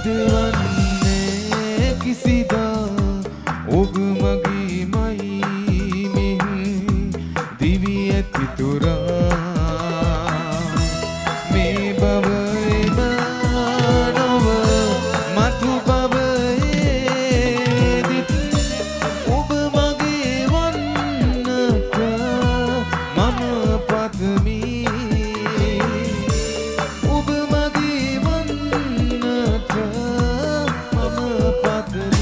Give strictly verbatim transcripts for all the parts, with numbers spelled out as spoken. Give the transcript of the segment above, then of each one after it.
සිදුවන්නේ කිසිදා ඔබ මගේ මයි මෙහි දිවි ඇති තුරා මේ බවේම නොව මතු බවේදිත් ඔබ මගේ වන්නට මම පතමි ඔබ මගේ වන්නට මම පතමි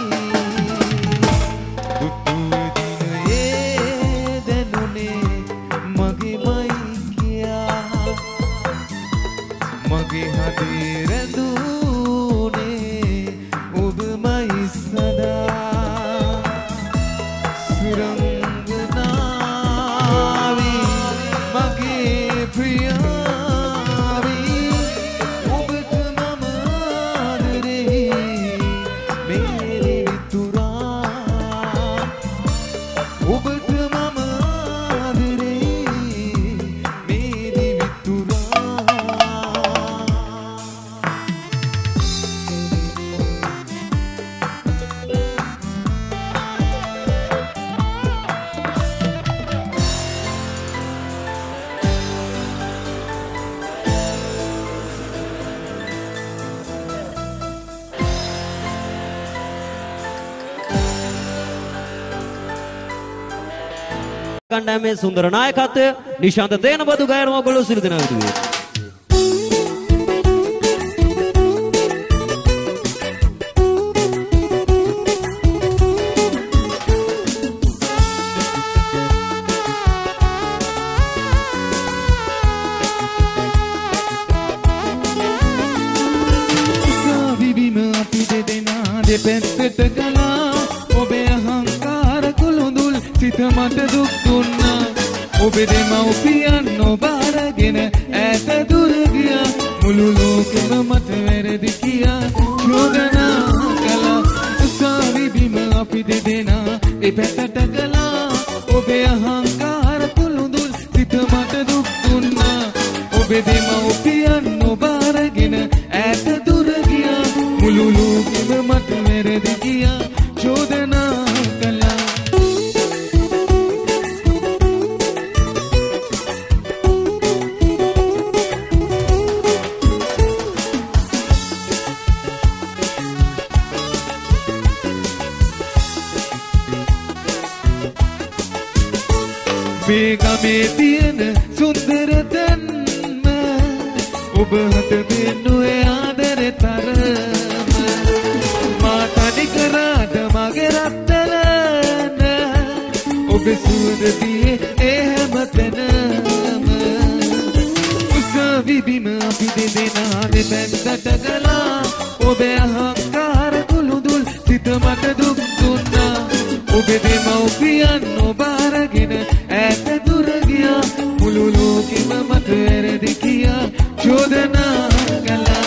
දුටු දිනයේ දැනුනේ මගේමයි කියා මගේ හදේ රැඳුනේ ඔබමයි සදා සුරංගනාවි මගේ ප්‍රියාවි ඔබට මම ආදරේ මේ විතුරා ඔබට මම ආදරේ මේ විතුරා කණ්ඩායමේ සුන්දර නායකත්වය නිශාන්ත තේනබදු ගයන ඔයගොල්ලෝ සිළු දෙනා විදිහේ විවිම අපි දෙදෙනා දෙපැත්තට ගලා ඔබේ අහංකාර කුළුඳුල් සිත මට දුක් දුන්නා ඔබේ දෙමව්පියන් නොබාරගෙන ඈත දුර ගියා මුළු ලෝකෙම මට වැරදි කියා චෝදනා කළා උසාවි බිම අපි දෙදෙනා දෙපැත්තට ගලා ඔබේ අහංකාර කුළුඳුල් සිත මට දුක් දුන්නා ඔබේ දෙමව්පියන් නොබාරගෙන ඈත දුර ගියා මුළු ලෝකෙම මට වැරදි කියා චෝදනා කළා මේ ගමේ තියෙන සුන්දර තැන්ම ඔබ හට දෙන්නුවේ ආදරේ තරම මා තනි කරාට මගේ රත්තලන ඔබ සුවඳ දියේ ඒ හැම තැනම උසාවි බිම අපි දෙදෙනා දෙපැත්තට ගලා ඔබේ අහංකාර කුළුඳුල් සිත මට දුක් දුන්නා ඔබේ දෙමව්පියන් නොබාරගෙන ඈත දුර ගියා මුළු ලෝකෙම මට වැරදි කියා චෝදනා කළා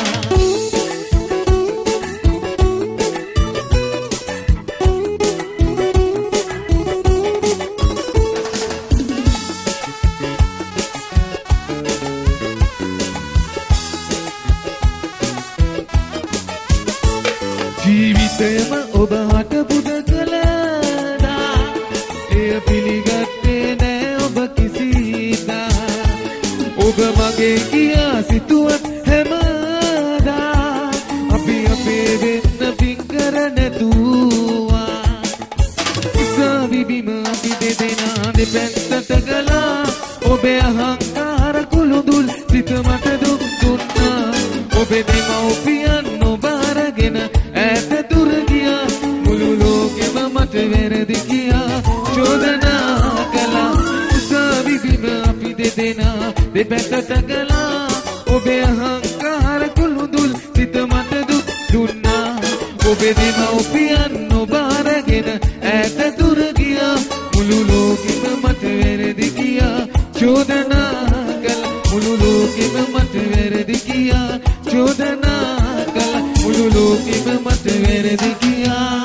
ජීවිතයම ඔබ හට පුද කළා එය පිළිගත්තේ නෑ ඔබ කිසිදා ඔබ මගේ කියා සිතුවත් හැමදා අපි අපේ වෙන්න පින්කර නැතුවා උසාවි බිම අපි දෙදෙනා දෙපැත්තට ගලා ඔබේ අහංකාර කුළුඳුල් සිත මට දුක් දුන්නා ඔබේ දෙමව්පියන් නොබාරගෙන ඈත දුර ගියා මුළු ලෝකෙම මට වැරදි කියා චෝදනා කළා උසාවි බිම අපි දෙදෙනා දෙපැත්තට ගලා ඔබේ අහංකාර කුළුඳුල් සිත මට දුක් දුන්නා ඔබේ දෙමව්පියන් නොබාරගෙන ඈත දුර ගියා මුළු ලෝකෙම මට වැරදි කියා චෝදනා කළා මුළු ලෝකෙම මට වැරදි කියා චෝදනා කළා මුළු ලෝකෙම මට වැරදි කියා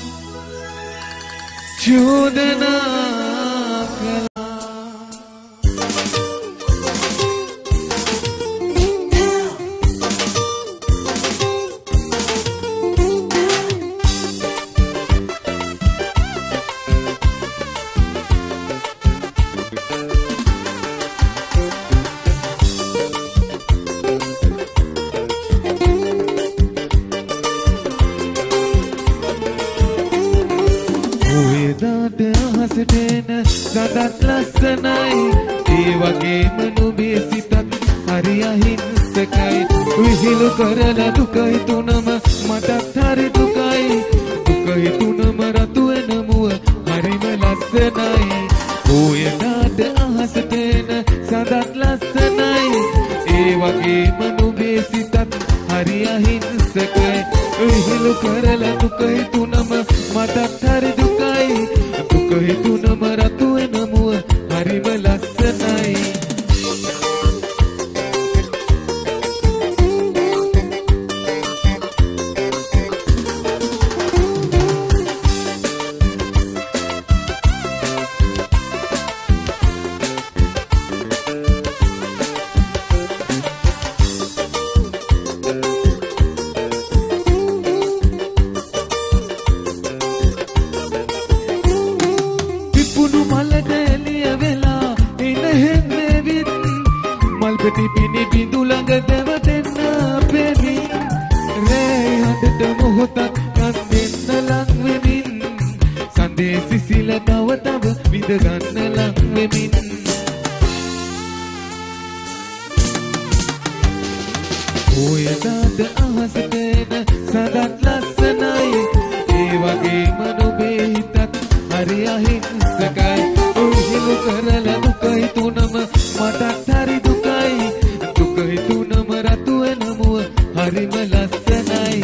චෝදනා කළා වගේම නුඹේ සිතත් හරි අහිංසකයි විහිළු කරලා දුක හිතුනම මටත් හරි දුකයි දුක හිතුනම රතු වෙන මුව හරිම ලස්සනයි ඕයනාට අහසට එන සඳත් ලස්සනයි ඒ වගේම නුඹේ සිතත් හරි අහිංසකයි විහිළු කරලා දුක හිතුනම මටත් හරි දුකයි දුක හිතුනම රතු වෙන මුව හරිම ලස්සනයි පිපිනි බිඳු ළඟ දෙව දෙන්න පෙමින් රේ හදට මොහොතක් කන් දෙන්න ලං වෙමින් සඳේ සිසිල තව තව විඳ ගන්න ලං වෙමින් ඔය දාද අහසට එන සදත් ලස්සනයි ඒ වගේම නුඹේ හිතත් හරි අහිංසකයි උහිළු කරලා දුක හිතුනම මටත් හරි දුකයි දුක හිතුනම රතු වෙන මුව හරිම ලස්සනයි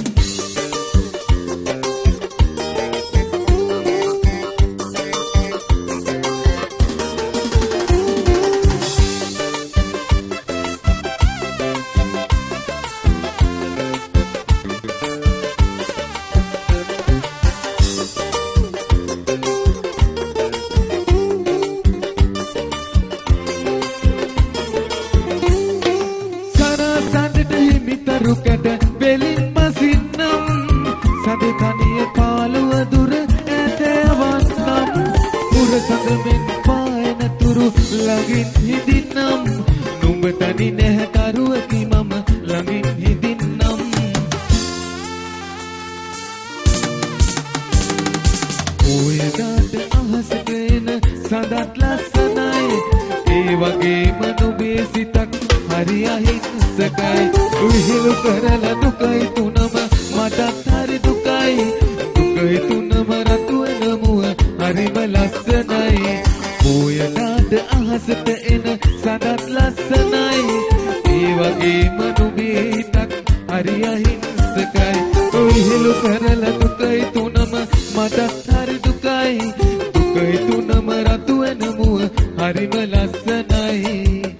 රුකට බෙලින් මසින්නම් සඳ තනිය පාළුව දුර ඇතවන්නම් මුර සඳමින් පායන තුරු ළඟින් හිඳින්නම් නුඹ තනි නැහැ තරුවකි මම ළඟින් හිඳින්නම් ඔය දාට අහසට එන සඳත් ලස්සනයි ඒ වගේම නුඹේ සිතක් හරි අහිංසකයි විහිළු කරලා දුක හිතුනම මටත් හරි දුකයි දුක හිතුනම රතු වෙන මුව හරිම ලස්සනයි ඔයනාට අහසට එන සඳත් ලස්සනයි ඒ වගේම නුඹේ හිතක් හරි අහිංසකයි විහිළු කරලා දුක හිතුනම මටත් හරි දුකයි දුක හිතුනම රතු වෙන මුව හරිම ලස්සනයි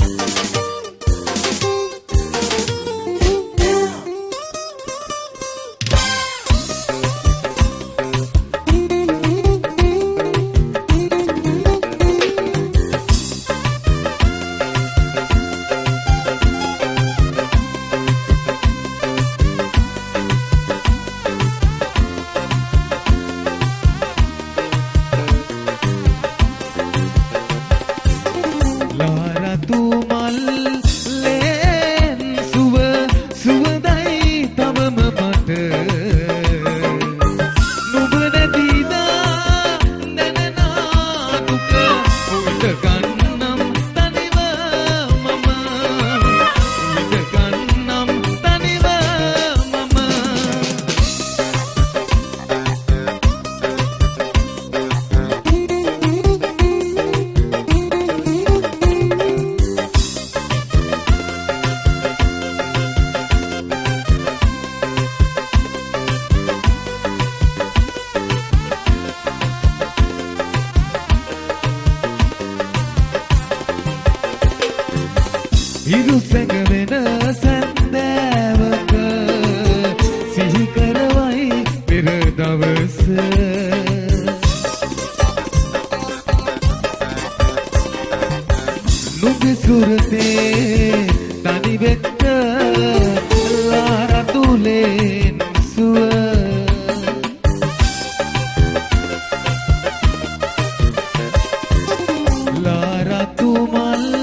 හිරු සැඟවෙන සැන්දෑවක සිහි කරවයි පෙර දවස නුඹේ සුරතේ තනි වෙච්ච ලාරතුලෙන් සුව ලාරතුමල්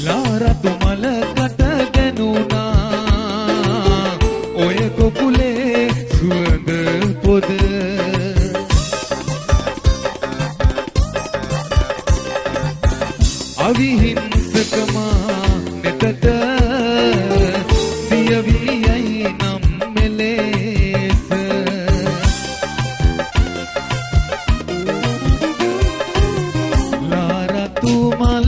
ලාරතු මලකට ගැනුණා ඔය කොපුලේ සුවඳ පොද අවිහිංසකමා නෙතට දියවියයි නම් මෙලෙස ලාරතු මල්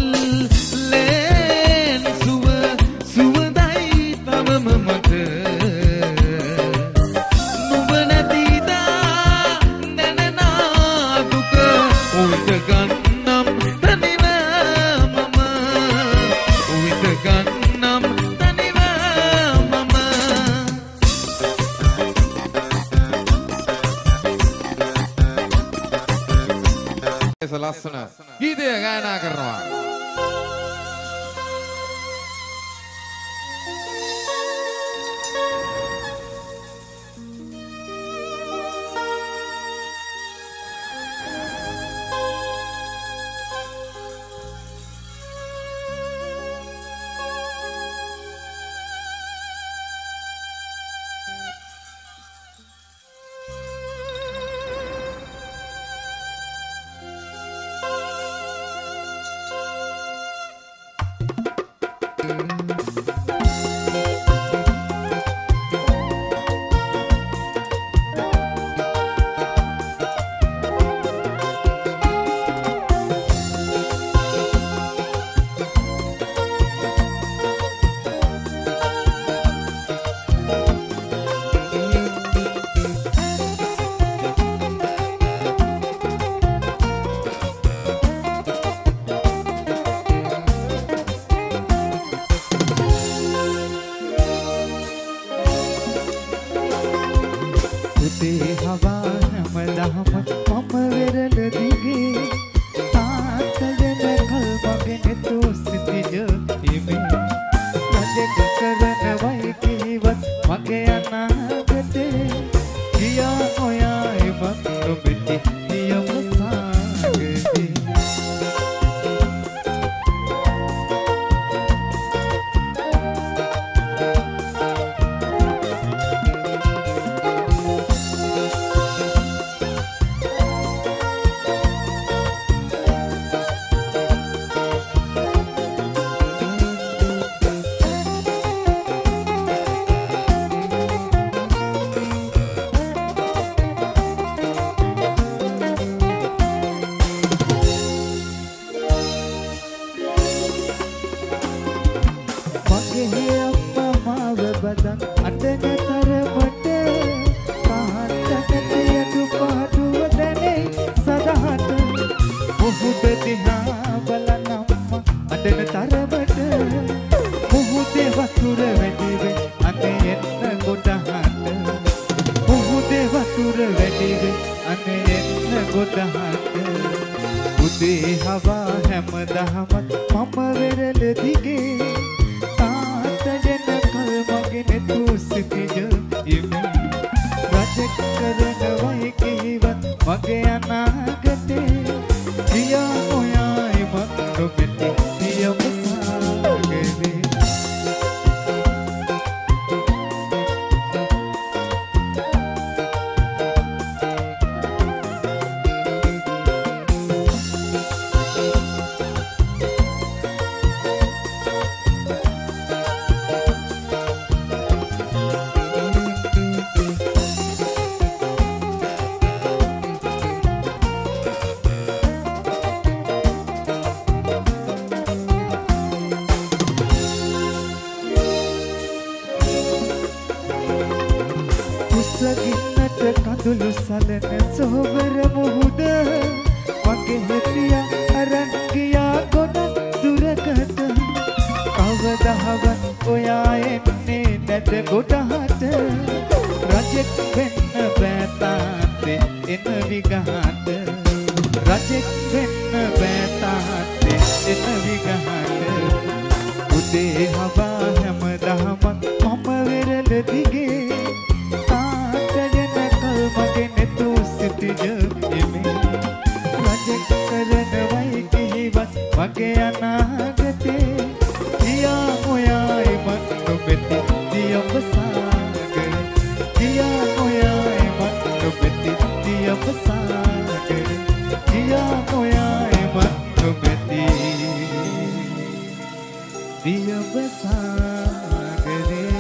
ලස්සන ගීතය ගායනා කරනවා. dia besagare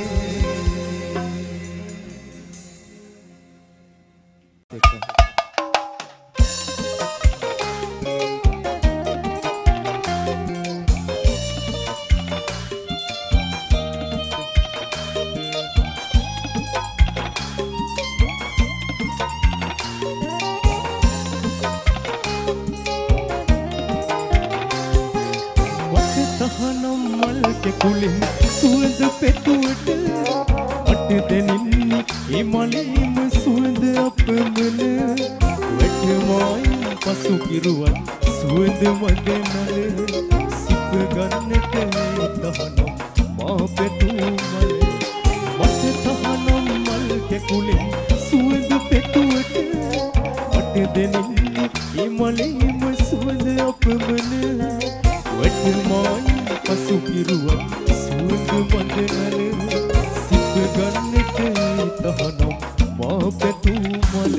කුලින් සුවඳ පෙතුවට අට දෙනින් හිමලීම සුවඳ අපමණ වැටමයි පසු කිරුවන් සුවඳ මදනල සිප ගන්නට තහනම් මා පෙතුමල මට තහනම් මල් කෙකුලින් සුවඳ පෙතුවට අට දෙනින් හිමලීම සුවඳ අපමණ වැටමයි පසු කිරුවන් සුවඳ මදනල සිප ගන්නට තහනම් මා පෙතුමල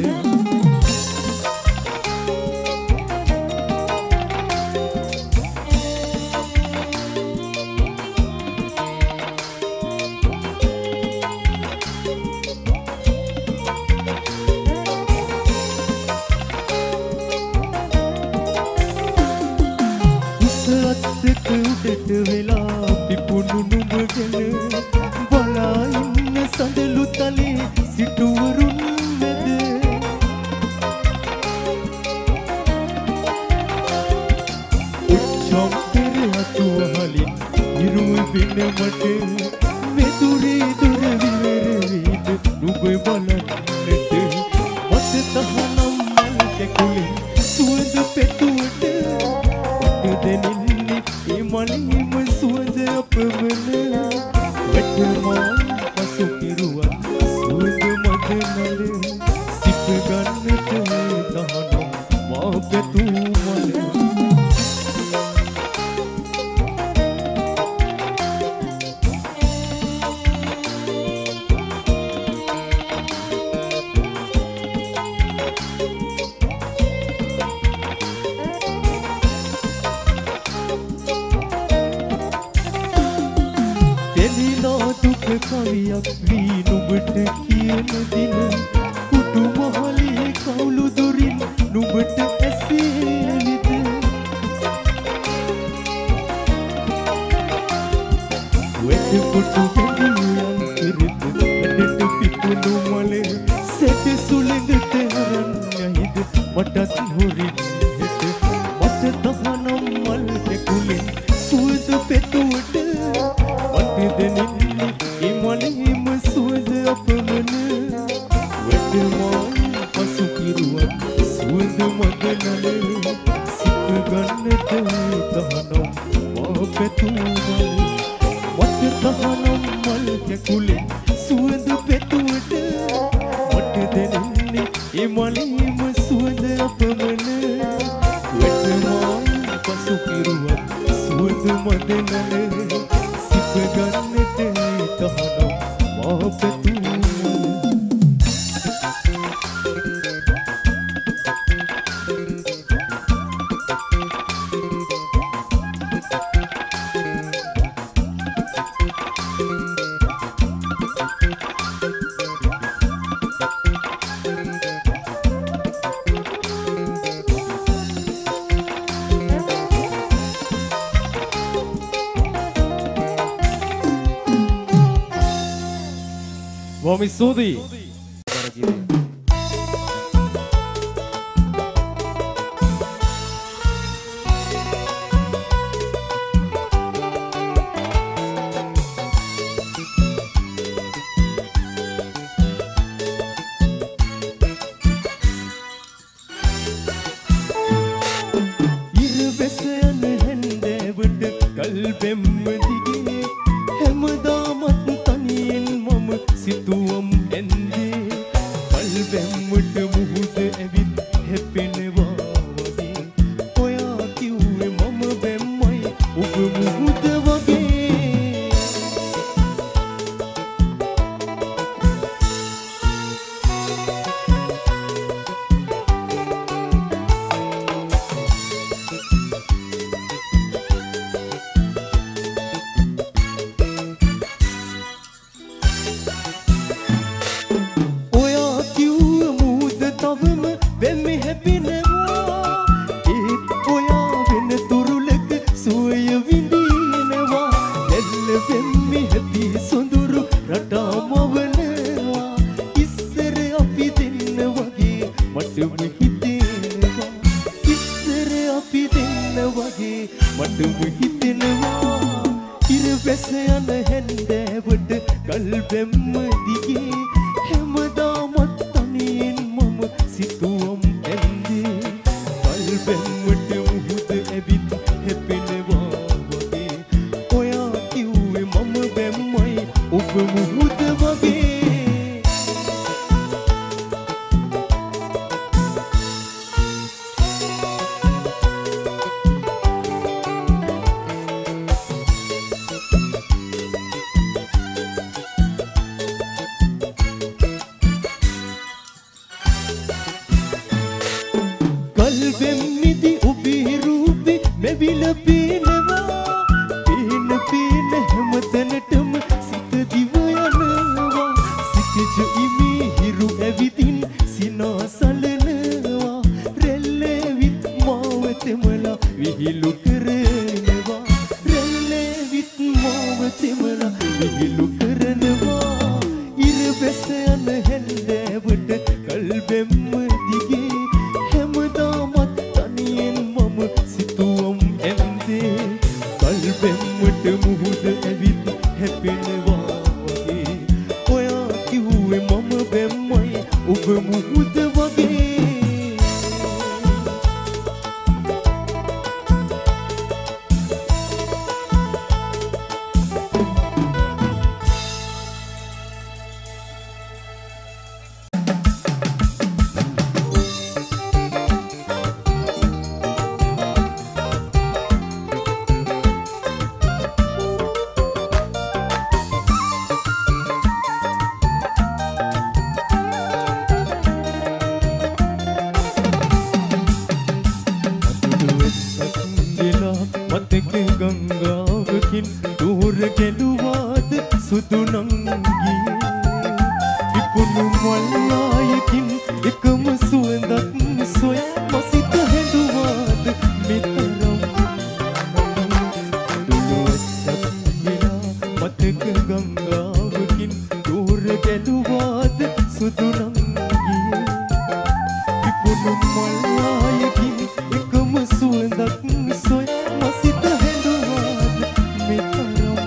උඩට වෙලා පිපුණු නුඹගෙන බලා ඉන්න සඳලු තලේ සිටුවරුන් මැද උච්චම් පෙර අතුවහලින් ඉරුව බිනමට මෙදුරේ දුර විවරවීද නුඹ බලන්නට මත තහනම් මල් කෙකුලින් සුවඳ පෙතුවට වට දෙනින් මලීම සුවඳ අපමණ වැටමයි පසු කිරුවන් සුවඳ මදනල සිප ගන්නට තහනම් මා පෙතුමල කවියක් වී නුඹට කියන දින කුඩු මහලේ කවුළු දොරින් නුඹට ඇසේවිද වෙත කුටු බැඳියන් කිරිත ඇඩට පිපුණු මලේ සැට සුළඟට හරන් යහිද මටත් හොරින් හෙට මට තහනම් මල් කෙකුලෙන් සුවඳ පෙතුවට මට දෙනින් හිමලීම සුවඳ අපමණ වැටමයි පසු කිරුවන් සුවඳ මදනල සිප ගන්නට තහනම් මා පෙතුමල මට තහනම් මල් කෙකුලෙන් සුවඳ පෙතුවට මට දෙනින්නේ හිමලීම සුවඳ අපමණ වැටමයි පසු කිරුවන් සුවඳ මදනල සිප ගන්නට තහනම් මා පෙතුමල Vamos Sudi. ඉරවැසයන හැන්දෑවට කල්බෙම්ම දිගේ හැමදාමත් තනියෙන් මම සිතුවම් ඇන්දේ කල්බෙම්මට මුහුද ඇවිත් හැපෙනවා වගේ ඔයා කිව්වේ මම බැම්මයි ඔබ මුහුද වගේ හිතෙනවා ඉර වැස යන හැන්දෑවට කල්බෙම්ම දිගේ හැමදාමත් තනියෙන් මම සිතුවම් ඇන්දේ කල්බෙම්මට මුහුද ඇවිත් හැපෙනවා වගේ ඔයා කිව්වේ මම බැම්මයි ඔබ මුහුද වගේ කල්බෙම්මිදි ඔබේ රූපේ මෙවිල පේනවා පේන පේන හැමතැනටම සිත දිව යනවා සිතජ ඉමි හිරු ඇවිදින් සිනාසලනවා රැල්ලෙවිත් මාවතෙමලා විහිළු කරනවා රැල්ලෙවිත් මාවතෙමලා විහිළු කරනවා ඉර බැස යන හැන්දෑවට කල්බෙම්ම දිගේ හැමදාමත් තනියෙන් මම සිතුවම් ඇන්දේ කල්බෙම්මට මුහුද ඇවිත් හැපෙනවා වගේ ඔයා කිව්වේ මම බැම්මයි ඔබ මුහුද වගේ මතක ගංගාවකින් දුර ගැලුවාද සුදු නංගියේ විපුණු මල්ලායකින් එකම සුවඳක් සොය මසිත හැදුවාද මෙතරම් දුලුවසක් විලා මතක ගංගාවකින් දුර ගැලුවාද සුදු නංගියේ විපුණු මල්ලායකින් එකම සුවඳක් සොය මසිත හැදුවාද මෙතරම්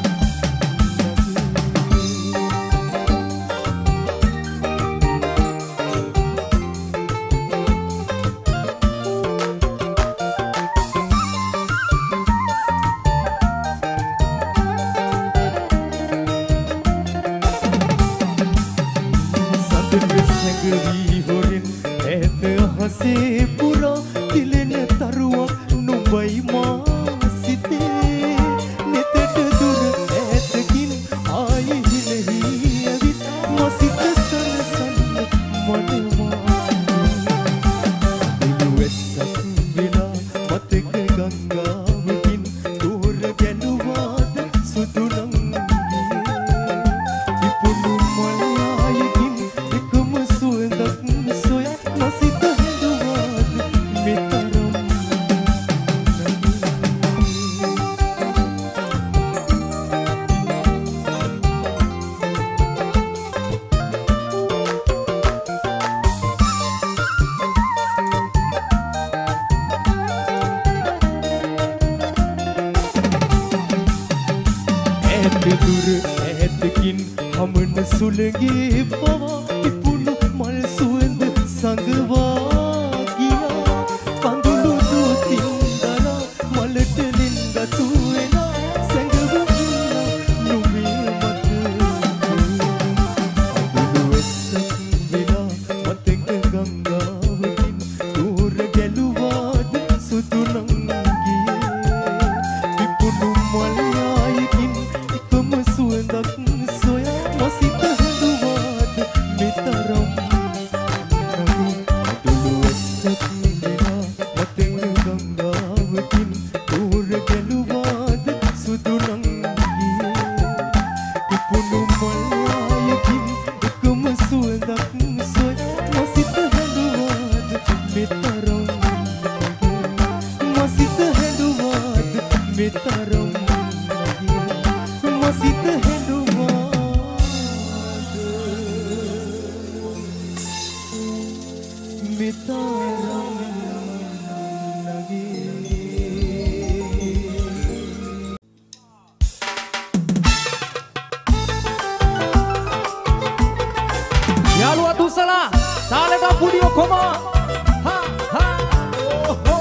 සතර සැඟවී හොරෙන් ඈත අහසේ පුරා තිලෙන තරුවක් නුඹයි මා සිතේ නෙතට දුර ඈතකින් ආයි හිලෙහි ඇවිත් මසිත සනසන්න මනවා දිනුවැස්සක් වෙලා මතක ගංගාවකින් දුර ගැලුවාද සුදු නංගියේ විපුණු මල්ලායකින් එකම සුවඳක් සොය මසිත හැදුවාද මෙතරම් ඈත දුර ඈතකින් හමන සුළඟේ පවා විපුණු මල් සුවඳ සංගවා ගියා කඳුළු දෝතින් දරා මලට නින්දතු වෙලා සැඟවුණා නුඹේ මත දුලුවැස්සක් වෙලා මතක ගංගාවකින් දුර ගැලුවාද සුදු නංගියේ විපුණු මල්ලායකින් එකම සුවඳක් සොය මසිත හැදුවාද මෙතරම් දුලුවැස්සක් වෙලා මතක ගංගාවකින් දුර ගැලුවාද සුදු නංගියේ විපුණු මල්ලායකින් එකම සුවඳක් සොය මසිත හැදුවාද මෙතරම් මසිත හැදුවාද මෙතරම් මසිත හැදුවාද මෙතරම් නගේ Pudio Koma. Ha ha. Oh ho.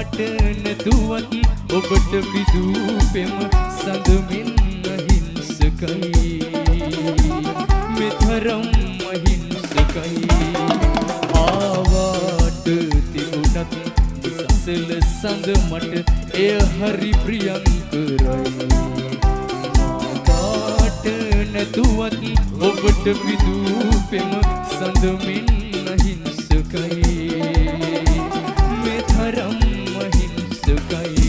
ඔබට විදූපෙම සඳමින් අහිංසකයි අහිංසකයි මෙතරම් අහිංසකයි ආවාට තිබුණත් සසල සඳ මට එය හරි ප්‍රියංකරයි කාට නැතුවත් ඔබට විදූ පෙම සඳමින් අහිංසකයි මෙතරම් අහිංසකයි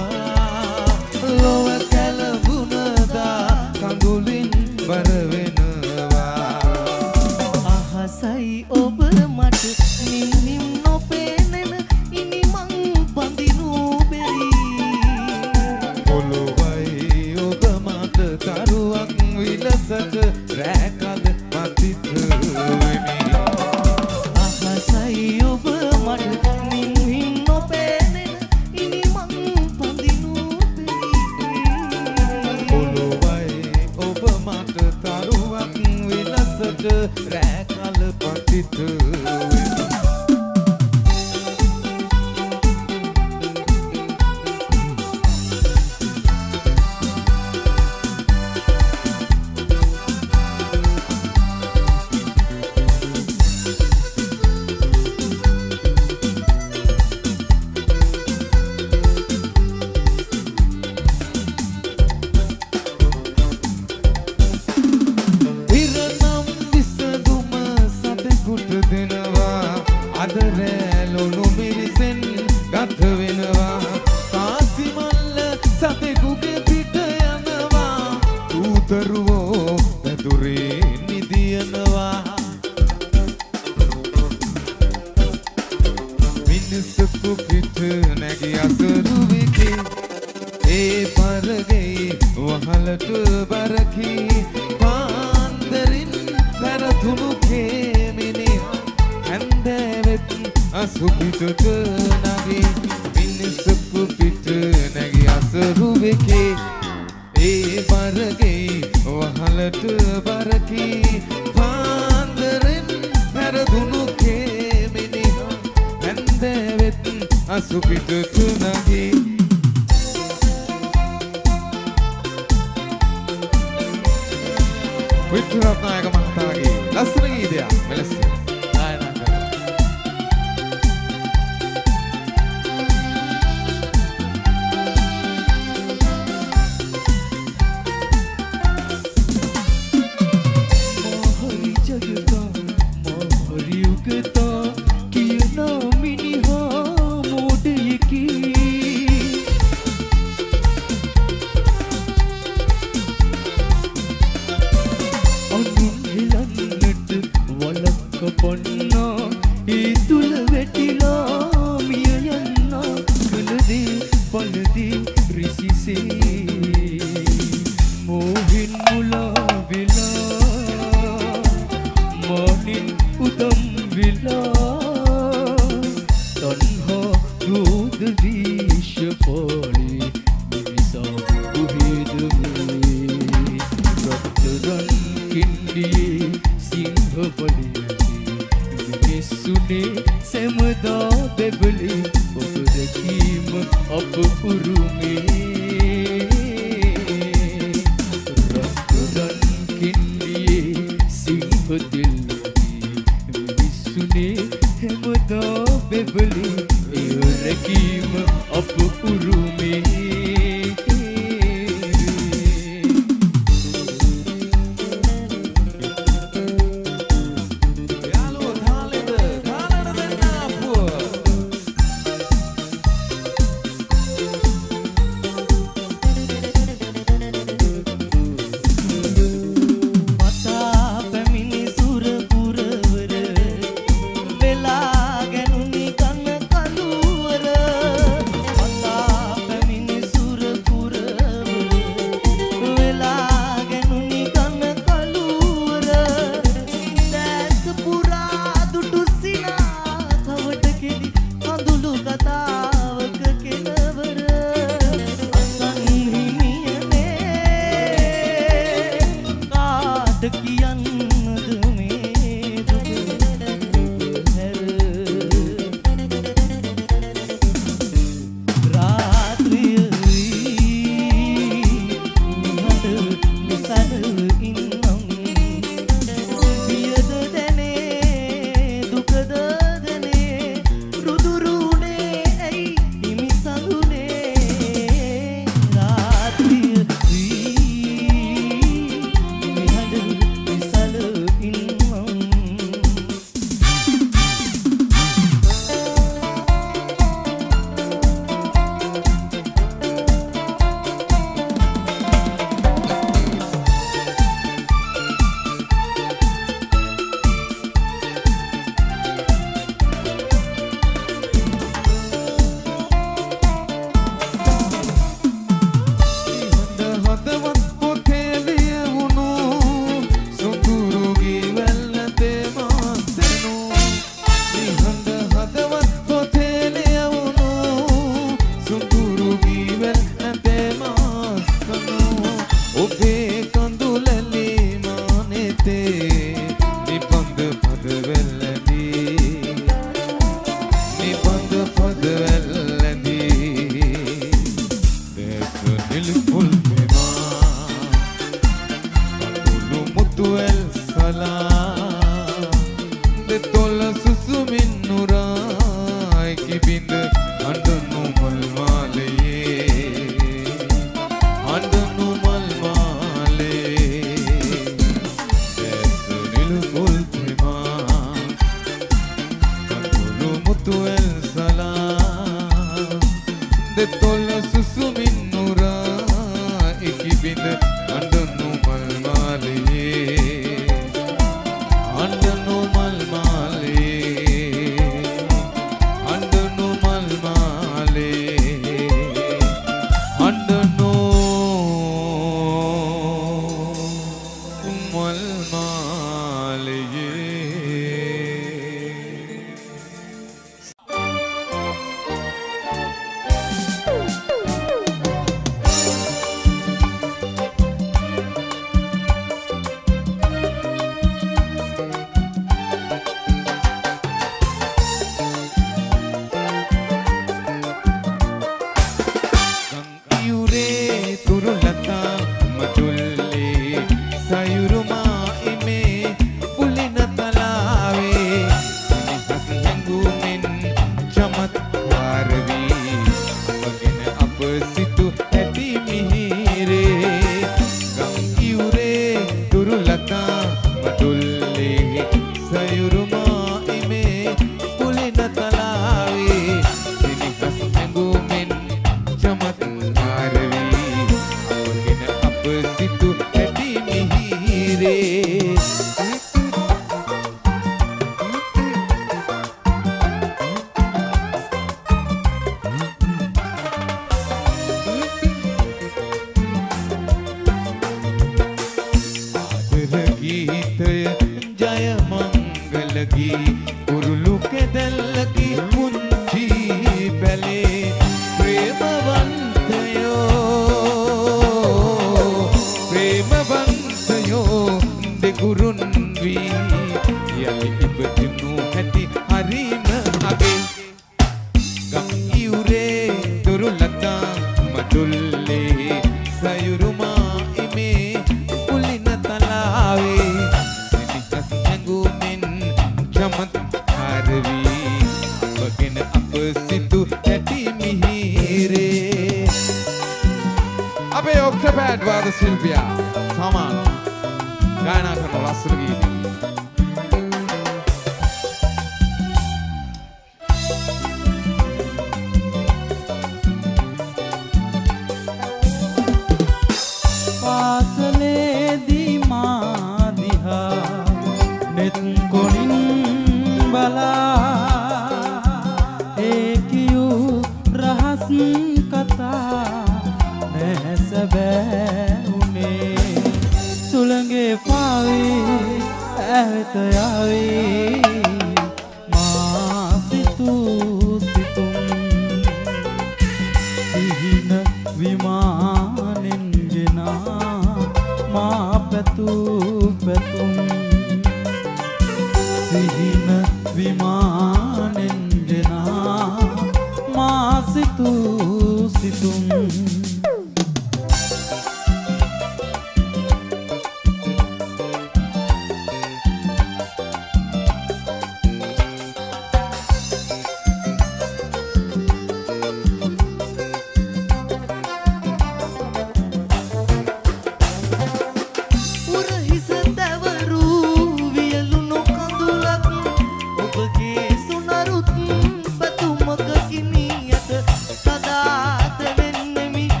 සදාත වෙන්නෙමි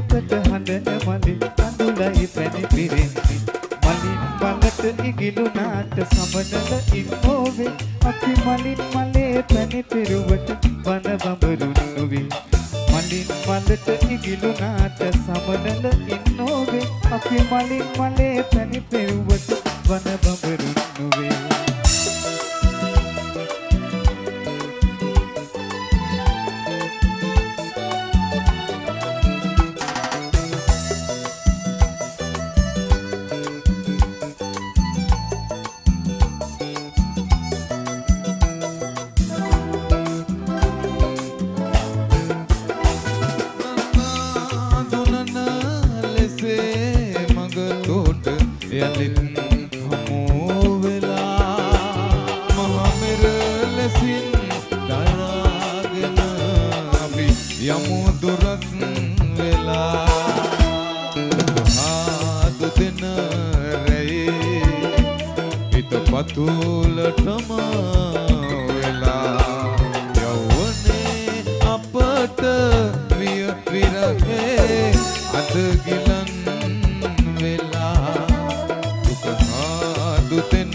දුකට හඬන මලි කඳුලයි පැණි පිරෙන්නේ මලින් මලට ඉගිලුනාට සමනල ඉන්නෝවේ අපි මලින් මලේ පැණි පිරුවට වන බඹරුන් නොවේ මලින් මලට ඉගිලුනාට සමනල ඉන්නෝවේ අපි මලින් මලේ පැණි පිරුවට වන බඹරුන් නොවේ පතුලටම වෙලා යවනේ අපට විය විරහේ අද ගිලන් වෙලා දුක දුතෙන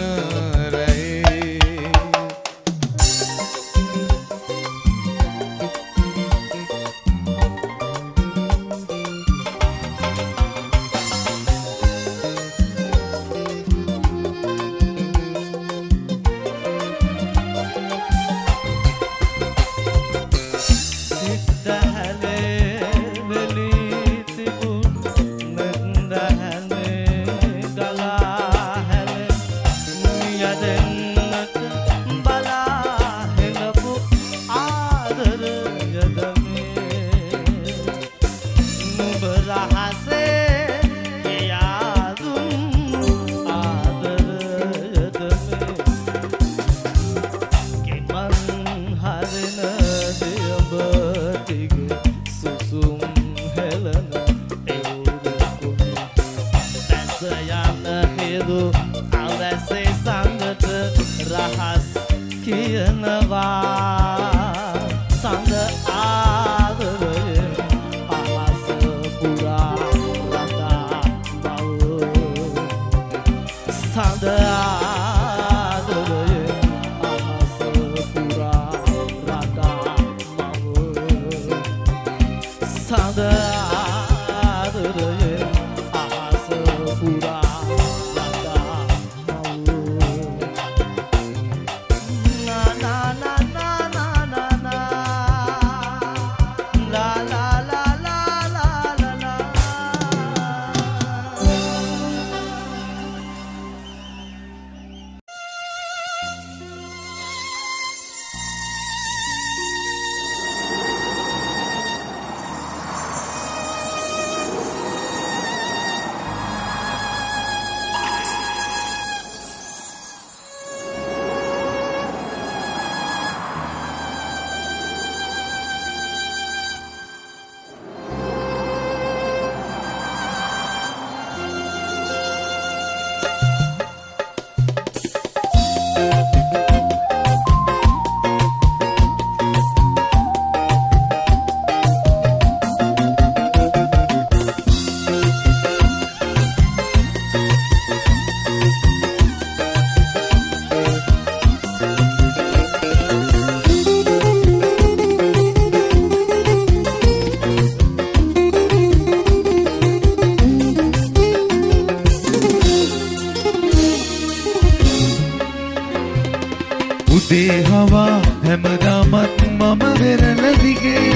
උදේ හවා හැමදාමත් මම වෙරළ දිගේ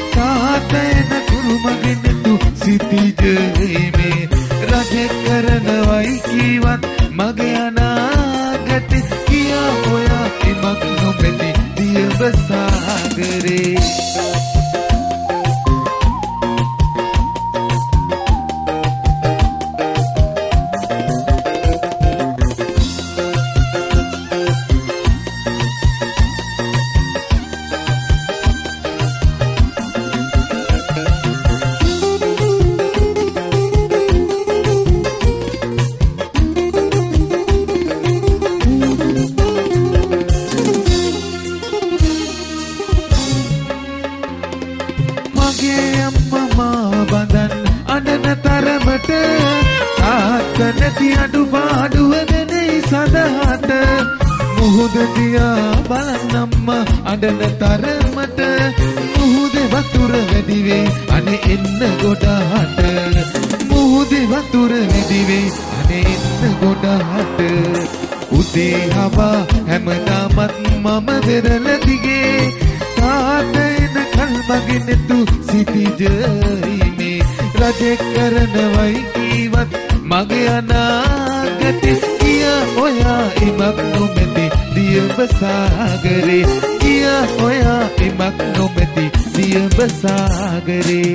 තාතයන කුරුමගෙන තු සිටිජීමේ රජ කරනවයි කීවත් මගේ අනාගත කියා හොයා ඉමක් නොමැති දියව සාගරේ මගේ අම්මා මාව බඳන්න තරමට තාත්ත නැති අඩුපාඩුව නෙයි සදහට මුහුද දිහා බලන්නම්ම අඬන තරමට මුහුදේ වතුර වැඩි වෙයි අනේ එන්න ගොඩට මුහුදේ වතුර වැඩි වෙයි අනේ එන්න ගොඩට උදේ හවා හැමදාමත් මම වෙරළ දිගේ තාත්ත එනකල් මගේ නෙතු සිටිජීමේ රජෙක් කරනවයි කීවත් මගේ අනාගතේ කියා ඔයා ඉමක් නොමැති දියඹ සාගරේ කියා ඔයා ඉමක් නොමැති දියඹ සාගරේ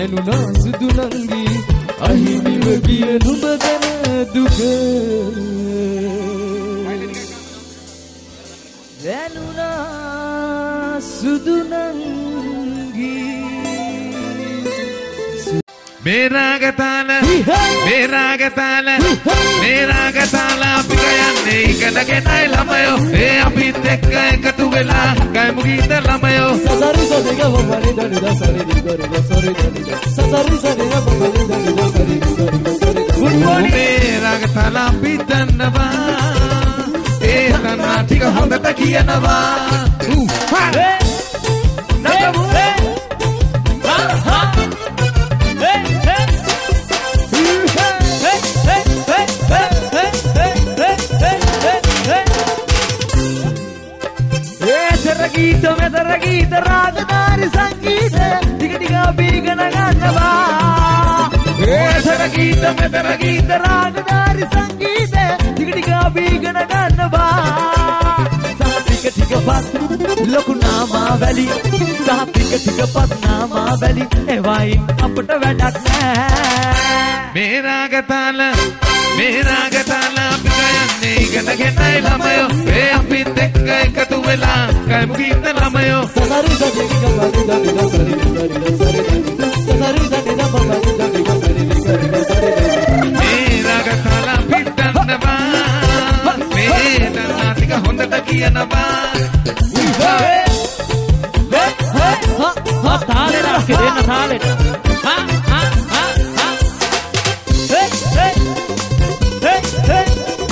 වැනුනා සුදු නංගි අහිමිව ගිය නුඹ ගැන දුක වැනුනා සුදු නංගි මේරාගතාල මේරාගතාල මේරාගතාල අපි ගයන්නේ ඉගෙනගෙනයි ළමයෝ ඒ අපිත් එක්ක එකතු වෙලා ගයමු ගීත ළමයෝ සසරි සදිග වමරි දනි දසරි දිගරි දසරි දනි සසරි සදිග වමරි දනි දසරි දිගරි දසරි මේරාගතාල අපි දන්නවා ඒ තනා ටික හොඳට කියනවා නගමු ගීත මෙතර ගීත රාගධාරි සංගීත ටික ටික අපි ඉගෙන ගන්නවා ඒතර ගීත මෙතර ගීත රාගධාරි සංගීත ටික ටික අපි ඉගෙන ගන්නවා සහ ටික ටික පස් ලොකු නාමාවැලි සහ ටික ටික පස් නාමාවැලි එවයින් අපට වැඩක් නැහැ මේ රාගතාල මේ රාගතාල අපි ගයන්නේ ඉගෙනගෙනයි ළමයෝ ඒ අපිත් එක්ක එකතු වෙලා ගයමු ගීත ළමයෝ සසරි සදිග වමරි දනි දසරි දිගරි දසරි දනි සසරි සදිග වමරි දනි දසරි දිගරි දසරි දනි මේ රාගතාල අපි දන්නවා මේ දන්නා ටික හොඳට කියනවා හා තාලෙට අක්කේ දෙන්න තාලෙට හා හා හා හා හේ හේ හේ හේ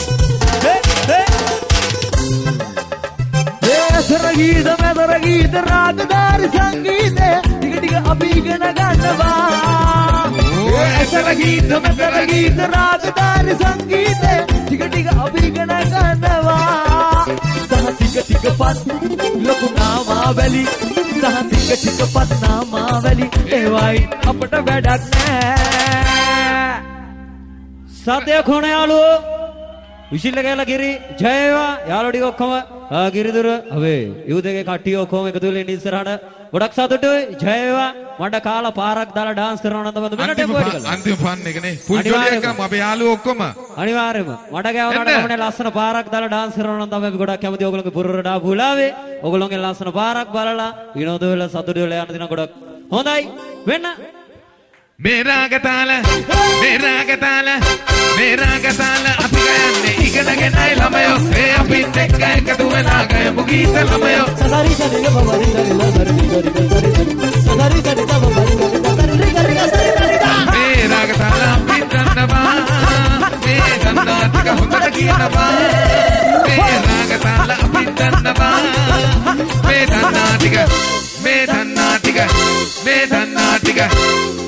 ඒතර ගීත මෙතර ගීත රාගධාරි සංගීත ටික ටික අපි ඉගෙන ගන්නවා ඒතර ගීත මෙතර ගීත රාගධාරි සංගීත ටික ටික අපි ඉගෙන ගන්නවා සහ ටික ටික පස් ලොකු නාමාවැලි සහ ටික ටික පස් නාමාවැලි ඒවයි අපට වැඩක් නැහැ සත්‍ය කොණ යාළුවෝ විශිල්ල කියලා ගිරි ජය වේවා යාළුවෝ ටික ඔක්කොම ගිරිදුර අවේ යුදගේ කට්ටිය ඔක්කොම එකතු වෙලා ඉන්න ඉස්සරහට ගොඩක් සතුටුයි ජය වේවා මට කාලා පාරක් දාලා ඩාන්ස් කරනවා නම් තමයි වෙන ටෙම්පෝ එක කළා අන්තිම ෆන් එක නේ ෆුල් ජොලි එකම අපේ යාළුවෝ ඔක්කොම අනිවාර්යයෙන්ම මට ගෑවුනාට කමනේ ලස්සන පාරක් දාලා ඩාන්ස් කරනවා නම් තමයි අපි ගොඩක් කැමති ඕගොල්ලෝගේ පුරරඩා පුලාවේ ඕගොල්ලෝගේ ලස්සන පාරක් බලලා විනෝද වෙලා සතුටු වෙලා යන දින ගොඩක් හොඳයි වෙන්න මේ රාගතාල මේ රාගතාල මේ රාගතාල අපි ගයන්නේ ඉගෙනගෙනයි ළමයෝ ඒ අපිත් එක්ක එකතු වෙලා ගයමු ගීත ළමයෝ සසරි සදිග වමරි දනි දසරි දිගරි දසරි දනි සසරි සදිග වමරි දනි දසරි දිගරි දසරි දනි මේ රාගතාල අපි දන්නවා මේ දන්නා ටික හොඳට කියනවා මේ රාගතාල අපි දන්නවා මේ දන්නා ටික මේ දන්නා ටික මේ දන්නා ටික